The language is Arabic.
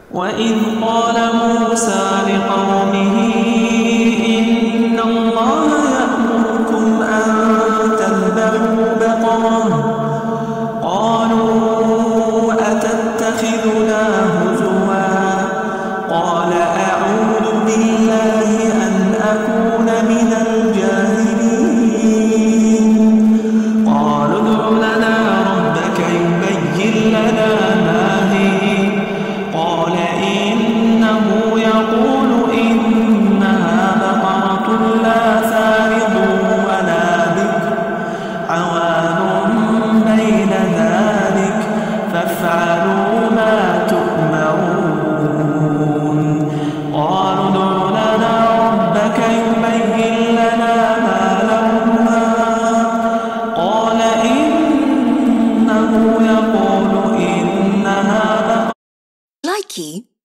وإذ قال موسى لقومه إن الله يأمركم أن تذبحوا بقرة قالوا أتتخذنا هزوا قال أعوذ بالله أن أكون من الجاهلين قالوا ادع لنا ربك يبين لنا ما هي قال إنه يقول إنها بقرة لا فارض ولا بكر عوان بين ذلك فافعلوا ما تؤمرون قالوا ادع لنا ربك يبين لنا ما لونها قال إنه يقول إنها بقرة